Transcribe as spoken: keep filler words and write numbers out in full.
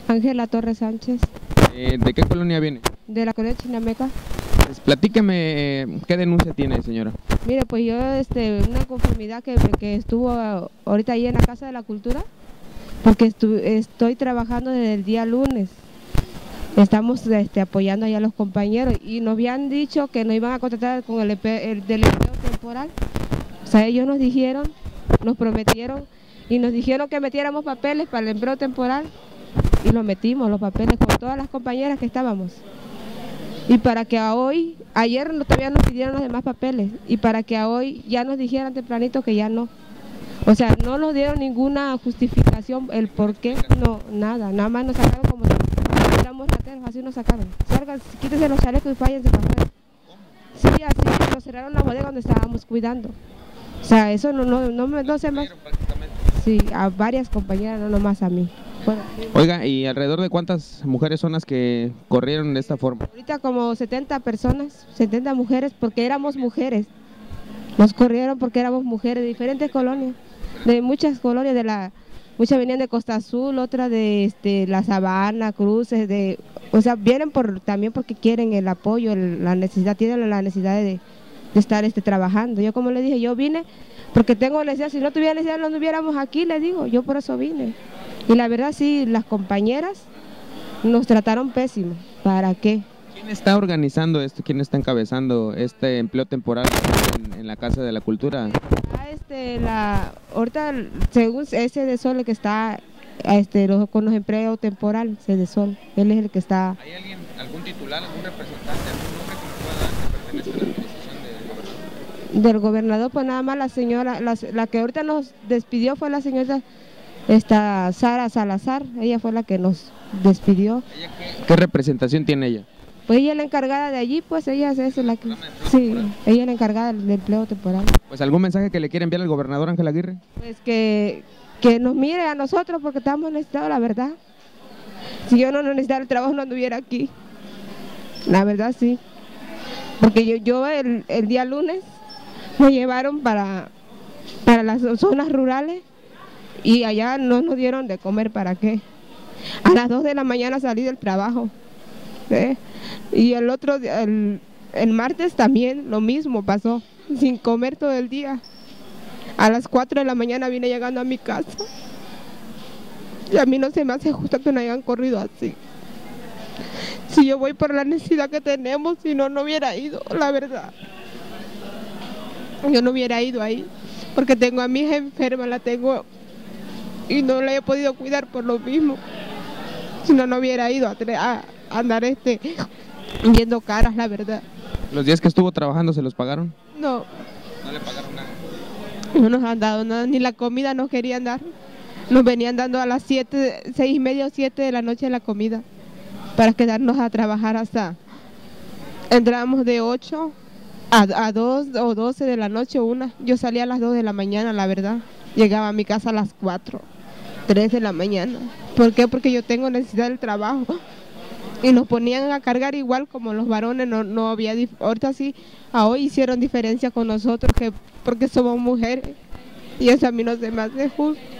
Ángela Torres Sánchez. Eh, ¿De qué colonia viene? De la colonia Chinameca. Pues platíqueme, ¿qué denuncia tiene, señora? Mire, pues yo, este, una conformidad que, que estuvo ahorita ahí en la Casa de la Cultura, porque estu estoy trabajando desde el día lunes. Estamos este, apoyando allá a los compañeros y nos habían dicho que nos iban a contratar con el, el del empleo temporal. O sea, ellos nos dijeron, nos prometieron y nos dijeron que metiéramos papeles para el empleo temporal y lo metimos, los papeles, con todas las compañeras que estábamos. Y para que a hoy, ayer todavía nos pidieron los demás papeles y para que a hoy ya nos dijeran tempranito que ya no. O sea, no nos dieron ninguna justificación, el por qué, no, nada, nada más nos sacaron como si éramos rateros, así nos sacaron. Salgan, quítense los chalecos y váyanse para afuera. Sí, así nos cerraron la bodega donde estábamos cuidando. O sea, eso no, no, no, no, no sé más. Sí, a varias compañeras, no nomás a mí. Bueno, sí. Oiga, ¿y alrededor de cuántas mujeres son las que corrieron de esta forma? Ahorita como setenta personas, setenta mujeres, porque éramos mujeres. Nos corrieron porque éramos mujeres de diferentes colonias, de muchas colonias, de la, muchas venían de Costa Azul, otras de este, La Sabana, Cruces, de, o sea, vienen por, también porque quieren el apoyo, el, la necesidad, tienen la necesidad de, de estar este, trabajando. Yo como le dije, yo vine porque tengo necesidad, si no tuviera necesidad no estuviéramos aquí, le digo, yo por eso vine. Y la verdad sí, las compañeras nos trataron pésimo, ¿para qué? ¿Quién está organizando esto? ¿Quién está encabezando este empleo temporal en, en la Casa de la Cultura? Ah, este, la, ahorita, según ese de Sol, el que está este, los, con los empleos temporales, ese de Sol, él es el que está. ¿Hay alguien, algún titular, algún representante, algún nombre que nos pueda dar que pertenezca a la administración del gobernador? Del gobernador, pues nada más la señora, la, la que ahorita nos despidió fue la señora esta Sara Salazar, ella fue la que nos despidió. ¿Ella qué, qué representación tiene ella? Pues ella es la encargada de allí, pues ella es la que... Sí, ella es la encargada del empleo temporal. Pues algún mensaje que le quiere enviar al gobernador Ángel Aguirre. Pues que, que nos mire a nosotros porque estamos necesitados, la verdad. Si yo no necesitara el trabajo no anduviera aquí. La verdad sí. Porque yo, yo el, el día lunes me llevaron para, para las zonas rurales y allá no nos dieron de comer, ¿para qué? A las dos de la mañana salí del trabajo. ¿Sí? Y el otro, el, el martes también lo mismo pasó, sin comer todo el día. A las cuatro de la mañana vine llegando a mi casa. Y a mí no se me hace justo que no hayan corrido así. Si yo voy por la necesidad que tenemos, si no, no hubiera ido, la verdad. Yo no hubiera ido ahí, porque tengo a mi hija enferma, la tengo y no la he podido cuidar por lo mismo. Si no, no hubiera ido a, a, a andar este, viendo caras, la verdad. ¿Los días que estuvo trabajando se los pagaron? No. ¿No le pagaron nada? No nos han dado nada, ni la comida nos querían dar. Nos venían dando a las siete, seis y media o siete de la noche la comida, para quedarnos a trabajar hasta... Entrábamos de ocho a, a dos o doce de la noche o una. Yo salía a las dos de la mañana, la verdad. Llegaba a mi casa a las cuatro, tres de la mañana. ¿Por qué? Porque yo tengo necesidad del trabajo. Y nos ponían a cargar igual como los varones, no, no había, ahorita sí, a hoy hicieron diferencia con nosotros, que porque somos mujeres, y eso a mí no se me hace justo.